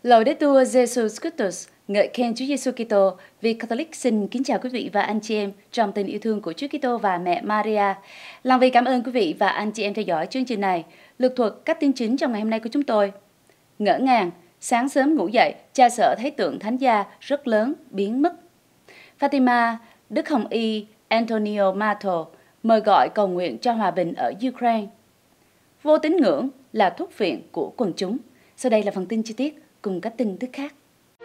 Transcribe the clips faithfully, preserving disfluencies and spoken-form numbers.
Laudetur Jesus Christus, ngợi khen Chúa Giêsu Kitô. Vì Catholic xin kính chào quý vị và anh chị em trong tình yêu thương của Chúa Kitô và mẹ Maria. Lòng vì cảm ơn quý vị và anh chị em theo dõi chương trình này. Lược thuật các tin chính trong ngày hôm nay của chúng tôi. Ngỡ ngàng, sáng sớm ngủ dậy, cha sợ thấy tượng thánh gia rất lớn biến mất. Fatima, Đức Hồng Y Antonio Mato mời gọi cầu nguyện cho hòa bình ở Ukraine. Vô tín ngưỡng là thuốc phiện của quần chúng. Sau đây là phần tin chi tiết cùng các tin tức khác.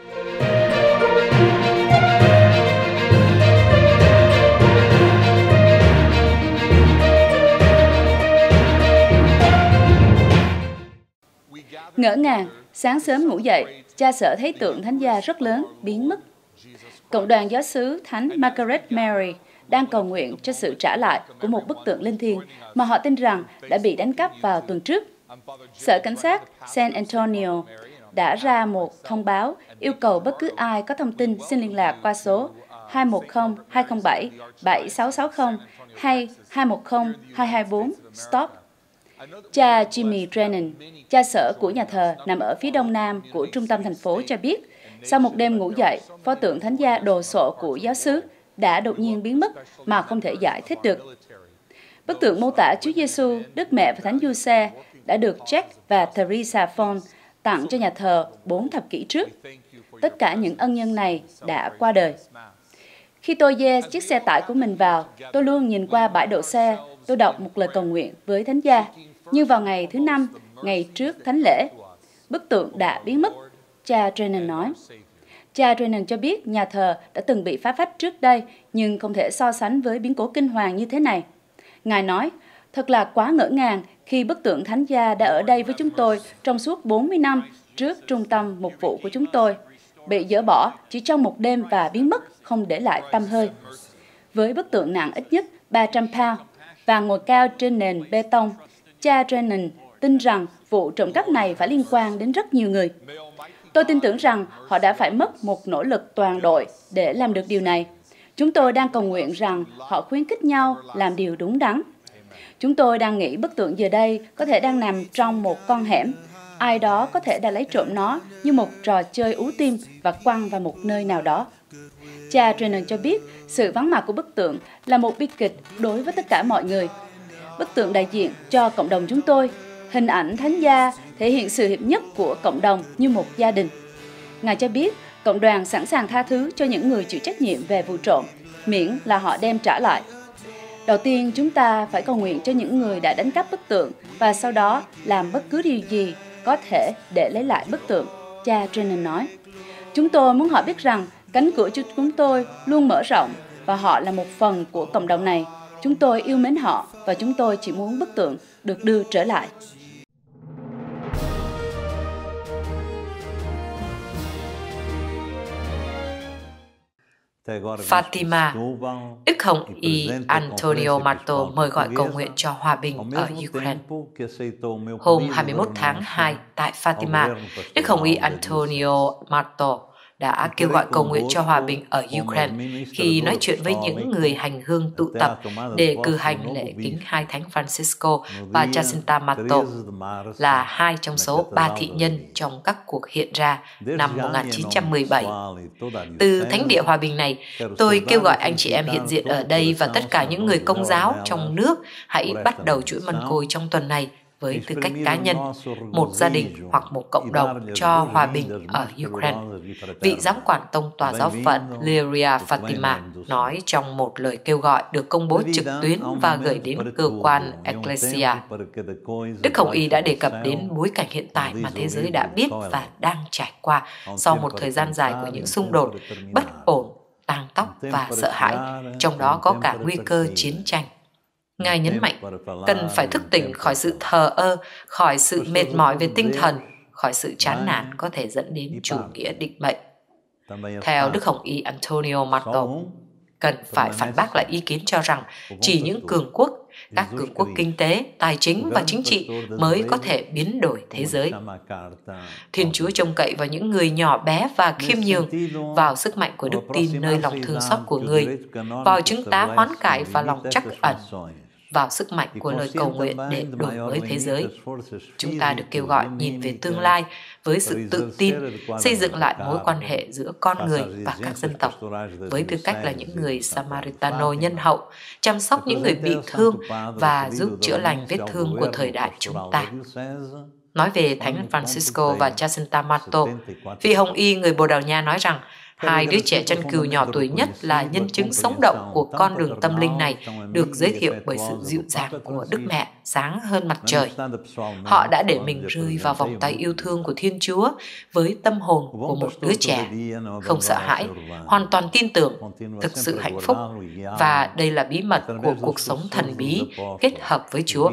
Ngỡ ngàng, sáng sớm ngủ dậy, cha sợ thấy tượng thánh gia rất lớn biến mất. Cộng đoàn giáo xứ Thánh Margaret Mary đang cầu nguyện cho sự trả lại của một bức tượng linh thiêng mà họ tin rằng đã bị đánh cắp vào tuần trước. Sở Cảnh sát San Antonio đã ra một thông báo yêu cầu bất cứ ai có thông tin xin liên lạc qua số hai một không hai không bảy bảy sáu sáu không hay hai một không hai hai bốn stop. Cha Jimmy Drennan, cha sở của nhà thờ nằm ở phía đông nam của trung tâm thành phố cho biết, sau một đêm ngủ dậy, pho tượng thánh gia đồ sộ của giáo xứ đã đột nhiên biến mất mà không thể giải thích được. Bức tượng mô tả Chúa Giêsu, Đức Mẹ và Thánh Giuse đã được Jack và Teresa Fon tặng cho nhà thờ bốn thập kỷ trước. Tất cả những ân nhân này đã qua đời. Khi tôi dê chiếc xe tải của mình vào, tôi luôn nhìn qua bãi đậu xe, tôi đọc một lời cầu nguyện với thánh gia. Nhưng vào ngày thứ năm, ngày trước thánh lễ, bức tượng đã biến mất, cha Drennan nói. Cha Drennan cho biết nhà thờ đã từng bị phá phách trước đây, nhưng không thể so sánh với biến cố kinh hoàng như thế này. Ngài nói, thật là quá ngỡ ngàng khi bức tượng thánh gia đã ở đây với chúng tôi trong suốt bốn mươi năm trước trung tâm mục vụ của chúng tôi, bị dỡ bỏ chỉ trong một đêm và biến mất, không để lại tăm hơi. Với bức tượng nặng ít nhất ba trăm pound và ngồi cao trên nền bê tông, cha Drennan tin rằng vụ trộm cắp này phải liên quan đến rất nhiều người. Tôi tin tưởng rằng họ đã phải mất một nỗ lực toàn đội để làm được điều này. Chúng tôi đang cầu nguyện rằng họ khuyến khích nhau làm điều đúng đắn. Chúng tôi đang nghĩ bức tượng giờ đây có thể đang nằm trong một con hẻm. Ai đó có thể đã lấy trộm nó như một trò chơi ú tim và quăng vào một nơi nào đó. Cha Drennan cho biết sự vắng mặt của bức tượng là một bi kịch đối với tất cả mọi người. Bức tượng đại diện cho cộng đồng chúng tôi. Hình ảnh thánh gia thể hiện sự hiệp nhất của cộng đồng như một gia đình. Ngài cho biết cộng đoàn sẵn sàng tha thứ cho những người chịu trách nhiệm về vụ trộm, miễn là họ đem trả lại. Đầu tiên, chúng ta phải cầu nguyện cho những người đã đánh cắp bức tượng và sau đó làm bất cứ điều gì có thể để lấy lại bức tượng, cha Drennan nói. Chúng tôi muốn họ biết rằng cánh cửa của chúng tôi luôn mở rộng và họ là một phần của cộng đồng này. Chúng tôi yêu mến họ và chúng tôi chỉ muốn bức tượng được đưa trở lại. Fatima, Đức Hồng Y Antonio Mato mời gọi cầu nguyện cho hòa bình ở Ukraine. Hôm hai mươi mốt tháng hai tại Fatima, Đức Hồng Y Antonio Mato đã kêu gọi cầu nguyện cho hòa bình ở Ukraine khi nói chuyện với những người hành hương tụ tập để cử hành lễ kính hai thánh Francisco và Jacinta Mato, là hai trong số ba thị nhân trong các cuộc hiện ra năm một nghìn chín trăm mười bảy. Từ thánh địa hòa bình này, tôi kêu gọi anh chị em hiện diện ở đây và tất cả những người công giáo trong nước hãy bắt đầu chuỗi mân côi trong tuần này với tư cách cá nhân, một gia đình hoặc một cộng đồng cho hòa bình ở Ukraine. Vị giám quản tông tòa giáo phận Liria Fatima nói trong một lời kêu gọi được công bố trực tuyến và gửi đến cơ quan Ecclesia. Đức Hồng Y đã đề cập đến bối cảnh hiện tại mà thế giới đã biết và đang trải qua sau một thời gian dài của những xung đột, bất ổn, tang tóc và sợ hãi, trong đó có cả nguy cơ chiến tranh. Ngài nhấn mạnh, cần phải thức tỉnh khỏi sự thờ ơ, khỏi sự mệt mỏi về tinh thần, khỏi sự chán nản có thể dẫn đến chủ nghĩa định mệnh. Theo Đức Hồng Y Antonio Mato, cần phải phản bác lại ý kiến cho rằng chỉ những cường quốc, các cường quốc kinh tế, tài chính và chính trị mới có thể biến đổi thế giới. Thiên Chúa trông cậy vào những người nhỏ bé và khiêm nhường, vào sức mạnh của đức tin nơi lòng thương xót của người, vào chứng tá hoán cải và lòng trắc ẩn. vào sức mạnh của lời cầu nguyện để đổi mới thế giới. Chúng ta được kêu gọi nhìn về tương lai với sự tự tin, xây dựng lại mối quan hệ giữa con người và các dân tộc, với tư cách là những người Samaritano nhân hậu, chăm sóc những người bị thương và giúp chữa lành vết thương của thời đại chúng ta. Nói về Thánh Francisco và Jacinta Marto, vị hồng y người Bồ Đào Nha nói rằng hai đứa trẻ chân cừu nhỏ tuổi nhất là nhân chứng sống động của con đường tâm linh này, được giới thiệu bởi sự dịu dàng của Đức Mẹ sáng hơn mặt trời. Họ đã để mình rơi vào vòng tay yêu thương của Thiên Chúa với tâm hồn của một đứa trẻ, không sợ hãi, hoàn toàn tin tưởng, thực sự hạnh phúc, và đây là bí mật của cuộc sống thần bí kết hợp với Chúa.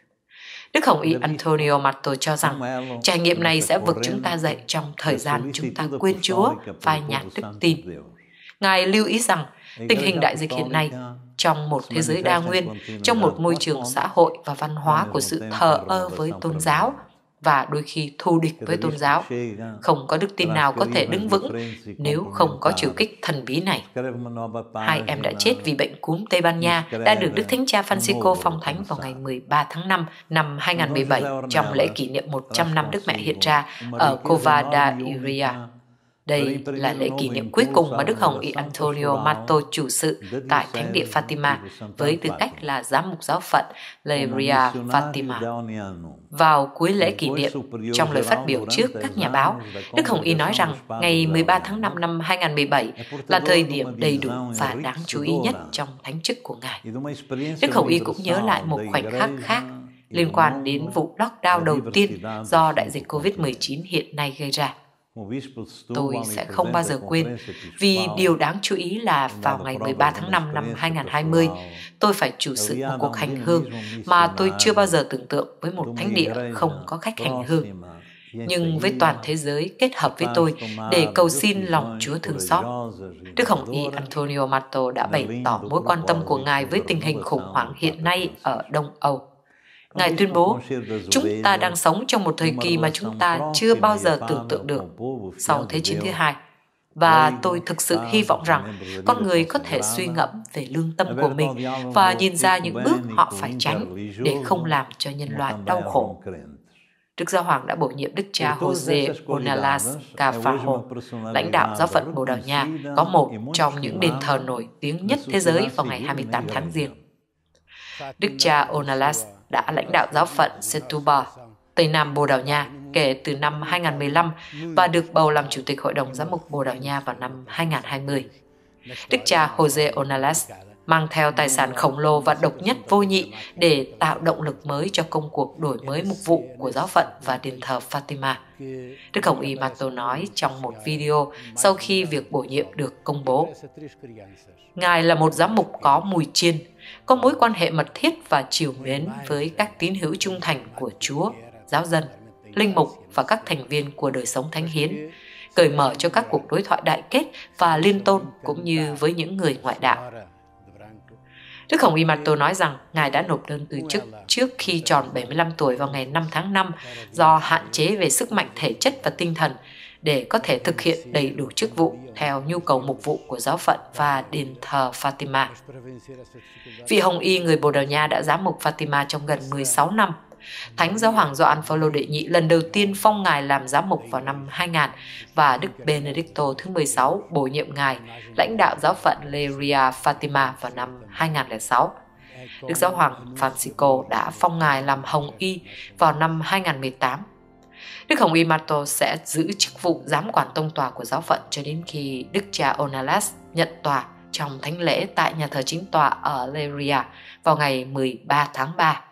Đức Hồng y Antonio Marto cho rằng trải nghiệm này sẽ vực chúng ta dậy trong thời gian chúng ta quên Chúa, phai nhạt đức tin. Ngài lưu ý rằng tình hình đại dịch hiện nay, trong một thế giới đa nguyên, trong một môi trường xã hội và văn hóa của sự thờ ơ với tôn giáo và đôi khi thù địch với tôn giáo, không có đức tin nào có thể đứng vững nếu không có trừ kích thần bí này. Hai em đã chết vì bệnh cúm Tây Ban Nha đã được Đức Thánh Cha Francisco phong thánh vào ngày mười ba tháng năm năm hai nghìn không trăm mười bảy trong lễ kỷ niệm một trăm năm Đức Mẹ hiện ra ở Cova da Iria. Đây là lễ kỷ niệm cuối cùng mà Đức Hồng y Antonio Marto chủ sự tại Thánh địa Fatima với tư cách là giám mục giáo phận Leria Fatima. Vào cuối lễ kỷ niệm, trong lời phát biểu trước các nhà báo, Đức Hồng y nói rằng ngày mười ba tháng năm năm hai nghìn không trăm mười bảy là thời điểm đầy đủ và đáng chú ý nhất trong thánh chức của Ngài. Đức Hồng y cũng nhớ lại một khoảnh khắc khác liên quan đến vụ lockdown đầu tiên do đại dịch covid mười chín hiện nay gây ra. Tôi sẽ không bao giờ quên, vì điều đáng chú ý là vào ngày mười ba tháng năm năm hai nghìn không trăm hai mươi, tôi phải chủ sự một cuộc hành hương mà tôi chưa bao giờ tưởng tượng với một thánh địa không có khách hành hương. Nhưng với toàn thế giới kết hợp với tôi để cầu xin lòng Chúa thương xót. Đức Hồng y Antonio Marto đã bày tỏ mối quan tâm của Ngài với tình hình khủng hoảng hiện nay ở Đông Âu. Ngài tuyên bố, chúng ta đang sống trong một thời kỳ mà chúng ta chưa bao giờ tưởng tượng được sau Thế chiến thứ hai. Và tôi thực sự hy vọng rằng con người có thể suy ngẫm về lương tâm của mình và nhìn ra những bước họ phải tránh để không làm cho nhân loại đau khổ. Đức Giáo Hoàng đã bổ nhiệm Đức cha Jose Ornelas Cafajo, lãnh đạo giáo phận Bồ Đào Nha, có một trong những đền thờ nổi tiếng nhất thế giới vào ngày hai mươi tám tháng Giêng. Đức cha Ornelas đã lãnh đạo giáo phận Setúbal, Tây Nam Bồ Đào Nha kể từ năm hai nghìn không trăm mười lăm và được bầu làm Chủ tịch Hội đồng Giám mục Bồ Đào Nha vào năm hai nghìn không trăm hai mươi. Đức cha Jose Ornelas mang theo tài sản khổng lồ và độc nhất vô nhị để tạo động lực mới cho công cuộc đổi mới mục vụ của giáo phận và đền thờ Fatima. Đức Hồng y Marto nói trong một video sau khi việc bổ nhiệm được công bố. Ngài là một giám mục có mùi chiên, có mối quan hệ mật thiết và trìu mến với các tín hữu trung thành của Chúa, giáo dân, linh mục và các thành viên của đời sống thánh hiến, cởi mở cho các cuộc đối thoại đại kết và liên tôn cũng như với những người ngoại đạo. Đức Hồng y Marto nói rằng Ngài đã nộp đơn từ chức trước khi tròn bảy mươi lăm tuổi vào ngày năm tháng năm do hạn chế về sức mạnh thể chất và tinh thần để có thể thực hiện đầy đủ chức vụ theo nhu cầu mục vụ của giáo phận và đền thờ Fatima. Vị Hồng y người Bồ Đào Nha đã giám mục Fatima trong gần mười sáu năm. Thánh Giáo hoàng Gioan Phaolô đệ nhị lần đầu tiên phong Ngài làm giám mục vào năm hai nghìn và Đức Benedicto thứ mười sáu bổ nhiệm Ngài lãnh đạo giáo phận Leria Fatima vào năm hai nghìn không trăm lẻ sáu. Đức Giáo hoàng Francisco đã phong Ngài làm Hồng y vào năm hai nghìn không trăm mười tám. Đức Hồng y Marto sẽ giữ chức vụ giám quản tông tòa của giáo phận cho đến khi Đức cha Ornelas nhận tòa trong thánh lễ tại nhà thờ chính tòa ở Leria vào ngày mười ba tháng ba.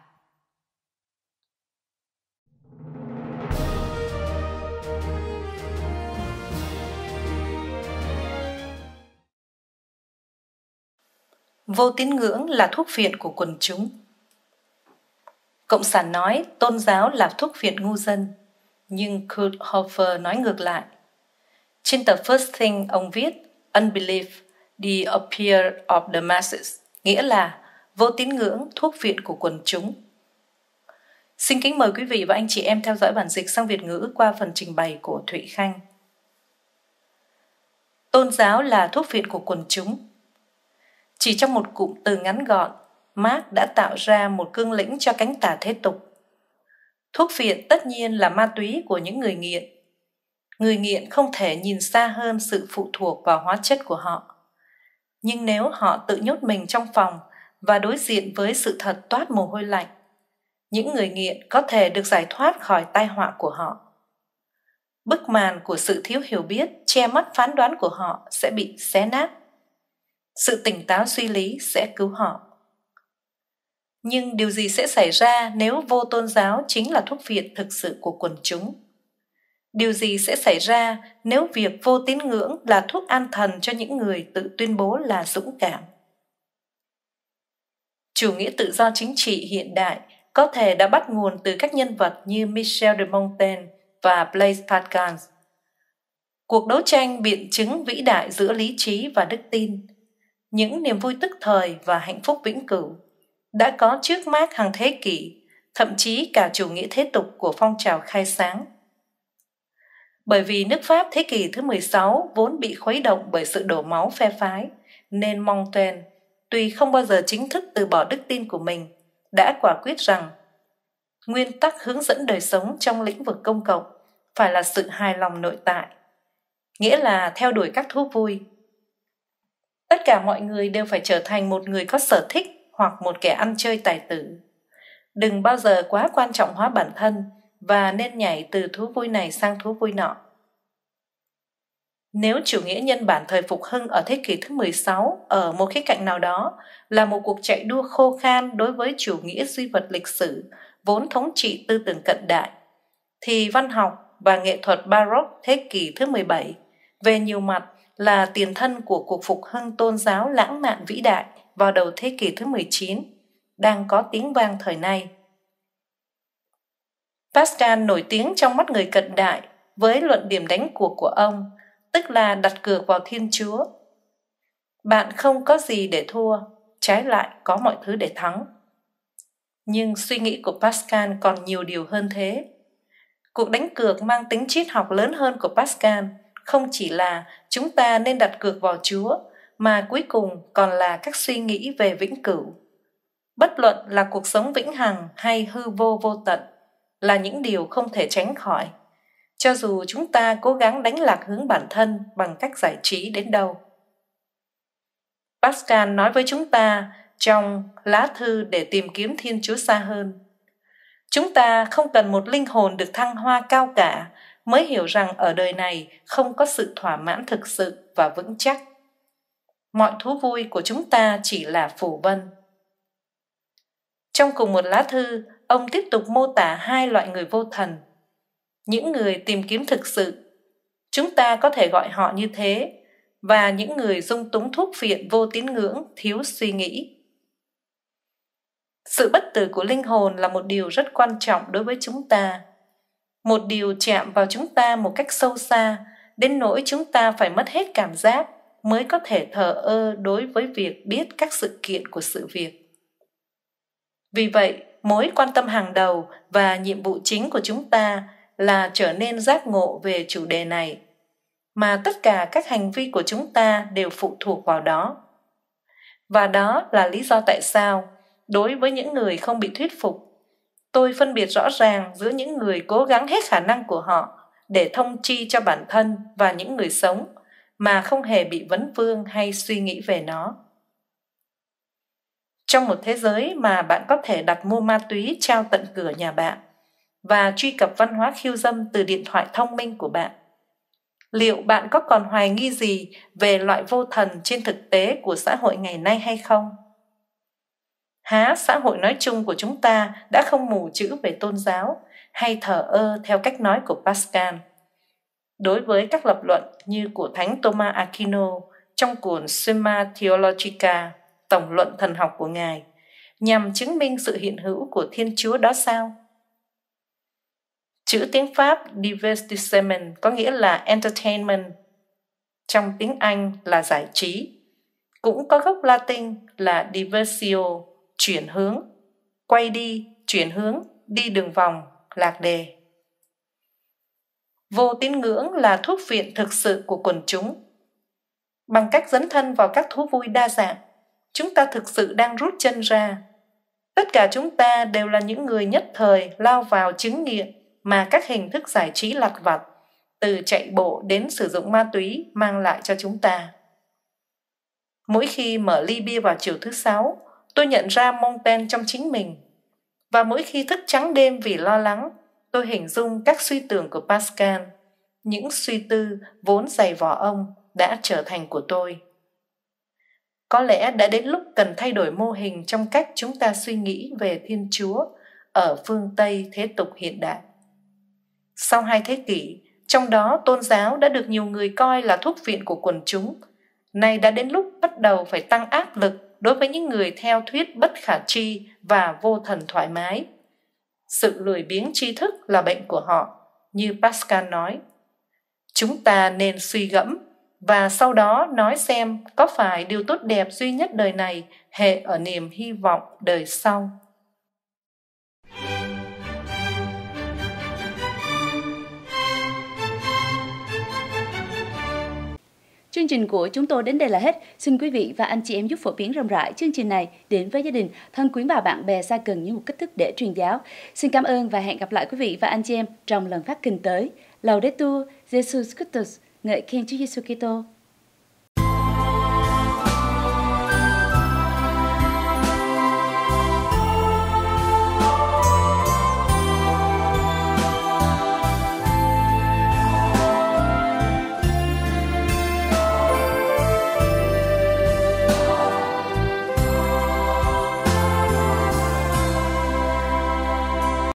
Vô tín ngưỡng là thuốc phiện của quần chúng. Cộng sản nói tôn giáo là thuốc phiện ngu dân, nhưng Kurt Hofer nói ngược lại. Trên tờ First Thing, ông viết Unbelief, the appeal of the masses, nghĩa là vô tín ngưỡng, thuốc phiện của quần chúng. Xin kính mời quý vị và anh chị em theo dõi bản dịch sang Việt ngữ qua phần trình bày của Thụy Khanh. Tôn giáo là thuốc phiện của quần chúng. Chỉ trong một cụm từ ngắn gọn, Mark đã tạo ra một cương lĩnh cho cánh tả thế tục. Thuốc phiện tất nhiên là ma túy của những người nghiện. Người nghiện không thể nhìn xa hơn sự phụ thuộc vào hóa chất của họ. Nhưng nếu họ tự nhốt mình trong phòng và đối diện với sự thật toát mồ hôi lạnh, những người nghiện có thể được giải thoát khỏi tai họa của họ. Bức màn của sự thiếu hiểu biết che mất phán đoán của họ sẽ bị xé nát. Sự tỉnh táo suy lý sẽ cứu họ. Nhưng điều gì sẽ xảy ra nếu vô tôn giáo chính là thuốc phiện thực sự của quần chúng? Điều gì sẽ xảy ra nếu việc vô tín ngưỡng là thuốc an thần cho những người tự tuyên bố là dũng cảm? Chủ nghĩa tự do chính trị hiện đại có thể đã bắt nguồn từ các nhân vật như Michel de Montaigne và Blaise Pascal. Cuộc đấu tranh biện chứng vĩ đại giữa lý trí và đức tin, những niềm vui tức thời và hạnh phúc vĩnh cửu, đã có trước Mark hàng thế kỷ, thậm chí cả chủ nghĩa thế tục của phong trào khai sáng. Bởi vì nước Pháp thế kỷ thứ mười sáu vốn bị khuấy động bởi sự đổ máu phe phái, nên Montaigne, tuy không bao giờ chính thức từ bỏ đức tin của mình, đã quả quyết rằng nguyên tắc hướng dẫn đời sống trong lĩnh vực công cộng phải là sự hài lòng nội tại, nghĩa là theo đuổi các thú vui. Tất cả mọi người đều phải trở thành một người có sở thích hoặc một kẻ ăn chơi tài tử. Đừng bao giờ quá quan trọng hóa bản thân và nên nhảy từ thú vui này sang thú vui nọ. Nếu chủ nghĩa nhân bản thời phục hưng ở thế kỷ thứ mười sáu ở một khía cạnh nào đó là một cuộc chạy đua khô khan đối với chủ nghĩa duy vật lịch sử vốn thống trị tư tưởng cận đại, thì văn học và nghệ thuật Baroque thế kỷ thứ mười bảy về nhiều mặt là tiền thân của cuộc phục hưng tôn giáo lãng mạn vĩ đại vào đầu thế kỷ thứ mười chín, đang có tiếng vang thời nay. Pascal nổi tiếng trong mắt người cận đại với luận điểm đánh cuộc của ông, tức là đặt cược vào Thiên Chúa. Bạn không có gì để thua, trái lại có mọi thứ để thắng. Nhưng suy nghĩ của Pascal còn nhiều điều hơn thế. Cuộc đánh cược mang tính triết học lớn hơn của Pascal không chỉ là chúng ta nên đặt cược vào Chúa, mà cuối cùng còn là các suy nghĩ về vĩnh cửu. Bất luận là cuộc sống vĩnh hằng hay hư vô vô tận, là những điều không thể tránh khỏi, cho dù chúng ta cố gắng đánh lạc hướng bản thân bằng cách giải trí đến đâu. Pascal nói với chúng ta trong lá thư để tìm kiếm Thiên Chúa xa hơn. Chúng ta không cần một linh hồn được thăng hoa cao cả mới hiểu rằng ở đời này không có sự thỏa mãn thực sự và vững chắc. Mọi thú vui của chúng ta chỉ là phù vân. Trong cùng một lá thư, ông tiếp tục mô tả hai loại người vô thần. Những người tìm kiếm thực sự, chúng ta có thể gọi họ như thế, và những người dung túng thuốc phiện vô tín ngưỡng, thiếu suy nghĩ. Sự bất tử của linh hồn là một điều rất quan trọng đối với chúng ta. Một điều chạm vào chúng ta một cách sâu xa, đến nỗi chúng ta phải mất hết cảm giác mới có thể thờ ơ đối với việc biết các sự kiện của sự việc. Vì vậy, mối quan tâm hàng đầu và nhiệm vụ chính của chúng ta là trở nên giác ngộ về chủ đề này, mà tất cả các hành vi của chúng ta đều phụ thuộc vào đó. Và đó là lý do tại sao, đối với những người không bị thuyết phục, tôi phân biệt rõ ràng giữa những người cố gắng hết khả năng của họ để thông chi cho bản thân và những người sống, mà không hề bị vấn vương hay suy nghĩ về nó. Trong một thế giới mà bạn có thể đặt mua ma túy trao tận cửa nhà bạn và truy cập văn hóa khiêu dâm từ điện thoại thông minh của bạn, liệu bạn có còn hoài nghi gì về loại vô thần trên thực tế của xã hội ngày nay hay không? Há xã hội nói chung của chúng ta đã không mù chữ về tôn giáo hay thờ ơ theo cách nói của Pascal? Đối với các lập luận như của Thánh Thomas Aquino trong cuốn Summa Theologica, tổng luận thần học của Ngài, nhằm chứng minh sự hiện hữu của Thiên Chúa đó sao? Chữ tiếng Pháp divertissement có nghĩa là entertainment, trong tiếng Anh là giải trí, cũng có gốc Latin là diversio, chuyển hướng, quay đi, chuyển hướng, đi đường vòng, lạc đề. Vô tín ngưỡng là thuốc phiện thực sự của quần chúng. Bằng cách dấn thân vào các thú vui đa dạng, chúng ta thực sự đang rút chân ra. Tất cả chúng ta đều là những người nhất thời lao vào chứng nghiện mà các hình thức giải trí lặt vặt, từ chạy bộ đến sử dụng ma túy mang lại cho chúng ta. Mỗi khi mở ly bia vào chiều thứ sáu, tôi nhận ra Montaigne trong chính mình. Và mỗi khi thức trắng đêm vì lo lắng, tôi hình dung các suy tưởng của Pascal. Những suy tư vốn dày vò ông đã trở thành của tôi. Có lẽ đã đến lúc cần thay đổi mô hình trong cách chúng ta suy nghĩ về Thiên Chúa ở phương Tây thế tục hiện đại. Sau hai thế kỷ, trong đó tôn giáo đã được nhiều người coi là thuốc viện của quần chúng, nay đã đến lúc bắt đầu phải tăng áp lực đối với những người theo thuyết bất khả tri và vô thần thoải mái. Sự lười biếng tri thức là bệnh của họ, như Pascal nói. Chúng ta nên suy gẫm và sau đó nói xem có phải điều tốt đẹp duy nhất đời này hệ ở niềm hy vọng đời sau. Chương trình của chúng tôi đến đây là hết. Xin quý vị và anh chị em giúp phổ biến rộng rãi chương trình này đến với gia đình, thân quyến và bạn bè xa gần như một cách thức để truyền giáo. Xin cảm ơn và hẹn gặp lại quý vị và anh chị em trong lần phát kinh tới. Laudetur Jesus Christus, ngợi khen Chúa Giêsu Kitô.